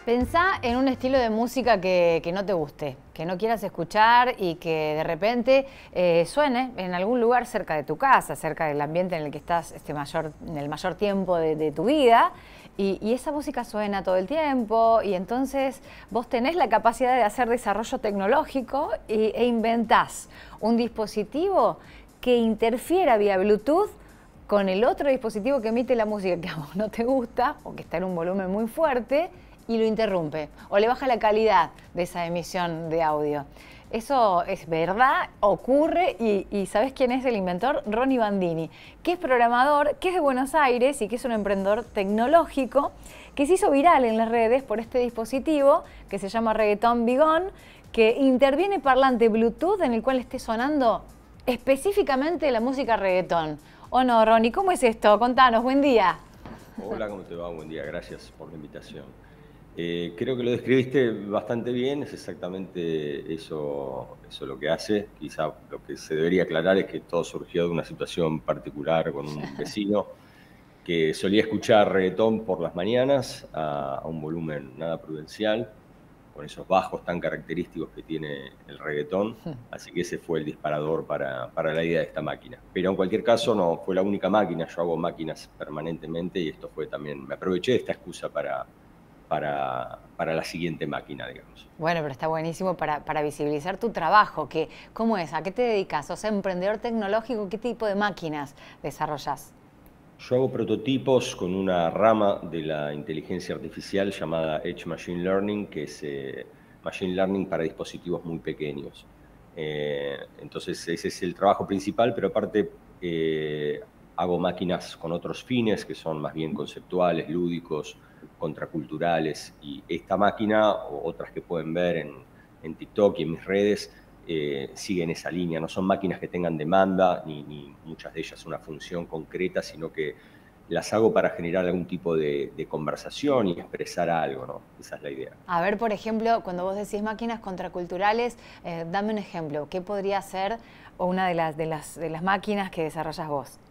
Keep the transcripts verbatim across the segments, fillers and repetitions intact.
Pensá en un estilo de música que, que no te guste, que no quieras escuchar y que de repente eh, suene en algún lugar cerca de tu casa, cerca del ambiente en el que estás este mayor, en el mayor tiempo de, de tu vida. Y, y esa música suena todo el tiempo y entonces vos tenés la capacidad de hacer desarrollo tecnológico y, e inventás un dispositivo que interfiera vía Bluetooth con el otro dispositivo que emite la música que a vos no te gusta o que está en un volumen muy fuerte y lo interrumpe o le baja la calidad de esa emisión de audio. Eso es verdad, ocurre y, y ¿sabés quién es el inventor? Ronnie Bandini, que es programador, que es de Buenos Aires y que es un emprendedor tecnológico que se hizo viral en las redes por este dispositivo que se llama Reggaeton Big On, que interviene parlante Bluetooth en el cual esté sonando específicamente la música reggaetón. ¿O no, Ronnie? ¿Cómo es esto? Contanos, buen día. Hola, ¿cómo te va? Buen día, gracias por la invitación. Eh, creo que lo describiste bastante bien, es exactamente eso, eso lo que hace. Quizá lo que se debería aclarar es que todo surgió de una situación particular con un vecino que solía escuchar reggaetón por las mañanas a, a un volumen nada prudencial, con esos bajos tan característicos que tiene el reggaetón, así que ese fue el disparador para, para la idea de esta máquina. Pero en cualquier caso no fue la única máquina, yo hago máquinas permanentemente y esto fue también, me aproveché de esta excusa para... Para, para la siguiente máquina, digamos. Bueno, pero está buenísimo para, para visibilizar tu trabajo. Que, ¿cómo es? ¿A qué te dedicas? ¿Sos emprendedor tecnológico? ¿Qué tipo de máquinas desarrollás? Yo hago prototipos con una rama de la inteligencia artificial llamada Edge Machine Learning, que es eh, Machine Learning para dispositivos muy pequeños. Eh, entonces ese es el trabajo principal, pero aparte eh, hago máquinas con otros fines que son más bien conceptuales, lúdicos, contraculturales, y esta máquina o otras que pueden ver en, en TikTok y en mis redes eh, siguen esa línea. No son máquinas que tengan demanda, ni, ni muchas de ellas una función concreta, sino que las hago para generar algún tipo de, de conversación y expresar algo, ¿no? Esa es la idea. A ver, por ejemplo, cuando vos decís máquinas contraculturales, eh, dame un ejemplo. ¿Qué podría ser una de las, de las, de las máquinas que desarrollas vos?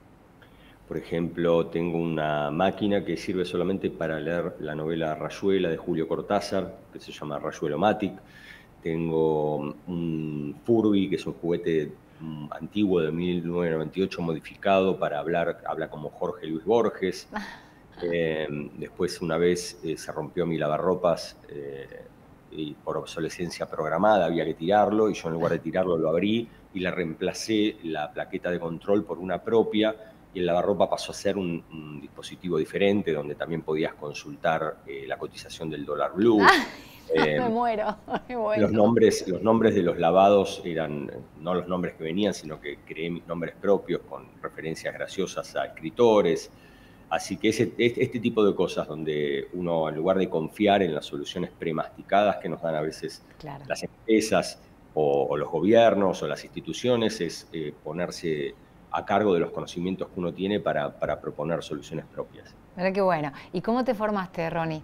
Por ejemplo, tengo una máquina que sirve solamente para leer la novela Rayuela de Julio Cortázar, que se llama Rayuelomatic. Tengo un Furby, que es un juguete antiguo de mil novecientos noventa y ocho modificado para hablar, habla como Jorge Luis Borges. Eh, después una vez eh, se rompió mi lavarropas eh, y por obsolescencia programada había que tirarlo y yo en lugar de tirarlo lo abrí y le reemplacé la plaqueta de control por una propia y el lavarropa pasó a ser un, un dispositivo diferente donde también podías consultar eh, la cotización del dólar blue. Eh, me muero, me muero. Los nombres, los nombres de los lavados eran no los nombres que venían, sino que creé mis nombres propios con referencias graciosas a escritores. Así que ese, este tipo de cosas donde uno, en lugar de confiar en las soluciones premasticadas que nos dan a veces claro. las empresas o, o los gobiernos o las instituciones, es eh, ponerse a cargo de los conocimientos que uno tiene para, para proponer soluciones propias. Mira qué bueno. ¿Y cómo te formaste, Ronnie?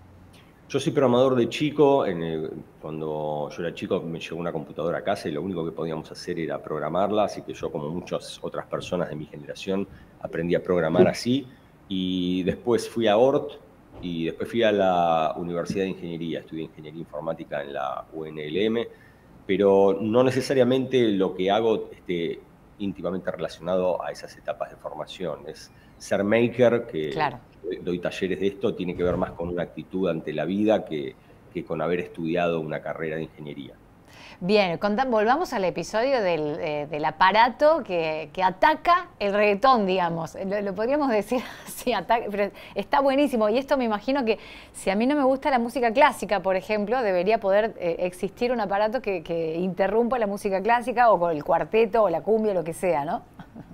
Yo soy programador de chico. En el, cuando yo era chico me llegó una computadora a casa y lo único que podíamos hacer era programarla, así que yo, como muchas otras personas de mi generación, aprendí a programar así. Y después fui a O R T y después fui a la Universidad de Ingeniería. Estudié Ingeniería Informática en la U N L M, pero no necesariamente lo que hago esté íntimamente relacionado a esas etapas de formación. Es ser maker, que claro. doy talleres de esto, tiene que ver más con una actitud ante la vida que, que con haber estudiado una carrera de ingeniería. Bien, volvamos al episodio del, eh, del aparato que, que ataca el reggaetón, digamos. Lo, lo podríamos decir así, ataca, pero está buenísimo. Y esto me imagino que si a mí no me gusta la música clásica, por ejemplo, debería poder eh, existir un aparato que, que interrumpa la música clásica o con el cuarteto o la cumbia, lo que sea, ¿no?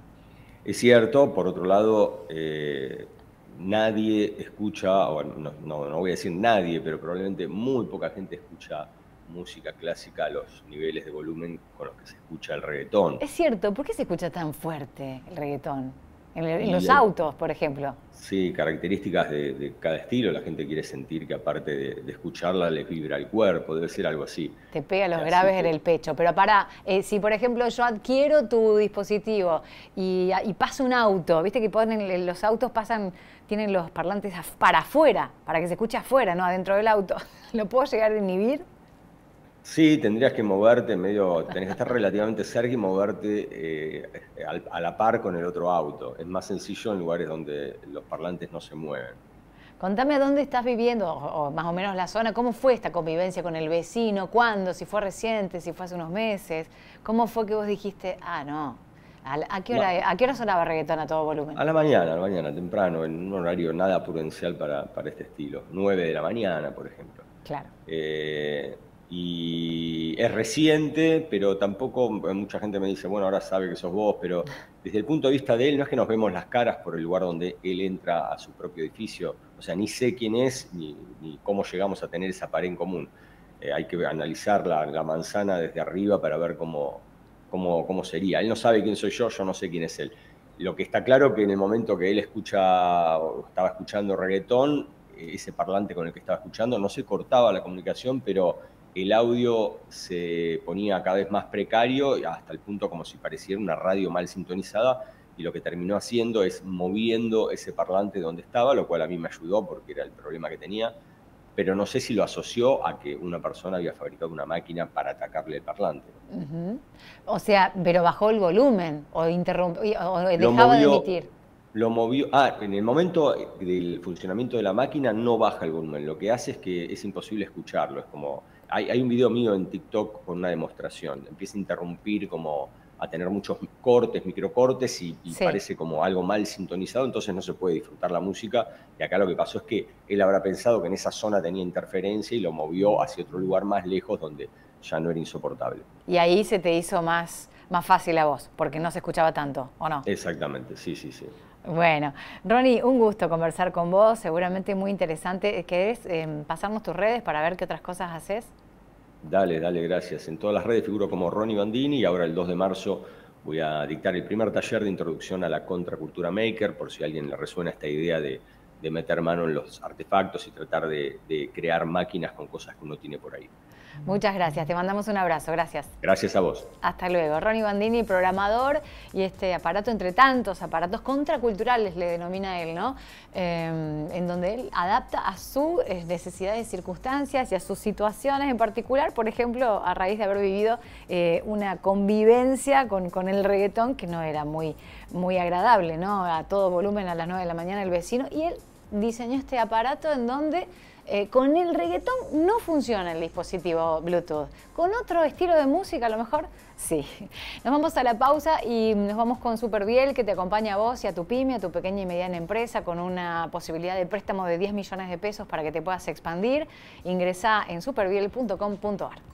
Es cierto. Por otro lado, eh, nadie escucha, o no, no, no voy a decir nadie, pero probablemente muy poca gente escucha música clásica a los niveles de volumen con los que se escucha el reggaetón. Es cierto, ¿por qué se escucha tan fuerte el reggaetón? En, el, en Y los hay, autos, por ejemplo. sí, características de, de cada estilo. La gente quiere sentir que aparte de, de escucharla les vibra el cuerpo, debe ser algo así. Te pega los Así graves en que el pecho. Pero para, eh, si por ejemplo yo adquiero tu dispositivo y, y pasa un auto, viste que ponen, los autos pasan, tienen los parlantes para afuera, para que se escuche afuera, no adentro del auto. ¿Lo puedo llegar a inhibir? sí, tendrías que moverte medio, tenés que estar relativamente cerca y moverte eh, al- a la par con el otro auto. Es más sencillo en lugares donde los parlantes no se mueven. Contame dónde estás viviendo, o, o más o menos la zona, cómo fue esta convivencia con el vecino, cuándo, si fue reciente, si fue hace unos meses, cómo fue que vos dijiste, ah, no, ¿a, la- a qué Ma- hora, a qué hora sonaba reggaetón a todo volumen? A la mañana, a la mañana, temprano, en un horario nada prudencial para, para este estilo. Nueve de la mañana, por ejemplo. Claro. Eh, y es reciente, pero tampoco mucha gente me dice, bueno, ahora sabe que sos vos, pero desde el punto de vista de él, no es que nos vemos las caras por el lugar donde él entra a su propio edificio. O sea, ni sé quién es, ni, ni cómo llegamos a tener esa pared en común. Eh, hay que analizar la, la manzana desde arriba para ver cómo, cómo, cómo sería. Él no sabe quién soy yo, yo no sé quién es él. Lo que está claro que en el momento que él escucha, o estaba escuchando reggaetón, ese parlante con el que estaba escuchando, no se cortaba la comunicación, pero el audio se ponía cada vez más precario, hasta el punto como si pareciera una radio mal sintonizada, y lo que terminó haciendo es moviendo ese parlante donde estaba, lo cual a mí me ayudó porque era el problema que tenía, pero no sé si lo asoció a que una persona había fabricado una máquina para atacarle el parlante. Uh-huh. O sea, pero bajó el volumen o, interrump- o Lo dejaba de movió, emitir. lo movió, ah, en el momento del funcionamiento de la máquina no baja el volumen, lo que hace es que es imposible escucharlo, es como, hay, hay un video mío en TikTok con una demostración, empieza a interrumpir como a tener muchos cortes, microcortes y, y Sí. parece como algo mal sintonizado, entonces no se puede disfrutar la música, y acá lo que pasó es que él habrá pensado que en esa zona tenía interferencia y lo movió hacia otro lugar más lejos donde ya no era insoportable. Y ahí se te hizo más, más fácil a vos, porque no se escuchaba tanto, ¿o no? Exactamente, sí, sí, sí. Bueno, Ronnie, un gusto conversar con vos, seguramente muy interesante. ¿Querés eh, pasarnos tus redes para ver qué otras cosas haces? Dale, dale, gracias. En todas las redes figuro como Ronnie Bandini y ahora el dos de marzo voy a dictar el primer taller de introducción a la contracultura maker, por si a alguien le resuena esta idea de, de meter mano en los artefactos y tratar de, de crear máquinas con cosas que uno tiene por ahí. Muchas gracias, te mandamos un abrazo, gracias. Gracias a vos. Hasta luego. Ronnie Bandini, programador, y este aparato entre tantos aparatos contraculturales, le denomina él, ¿no? Eh, en donde él adapta a sus necesidades y circunstancias y a sus situaciones en particular, por ejemplo, a raíz de haber vivido eh, una convivencia con, con el reggaetón que no era muy, muy agradable, ¿no? A todo volumen a las nueve de la mañana el vecino, y él diseñó este aparato en donde Eh, con el reggaetón no funciona el dispositivo Bluetooth. Con otro estilo de música a lo mejor sí. Nos vamos a la pausa y nos vamos con Superbiel, que te acompaña a vos y a tu pyme, a tu pequeña y mediana empresa, con una posibilidad de préstamo de diez millones de pesos para que te puedas expandir. Ingresá en superbiel punto com punto ar.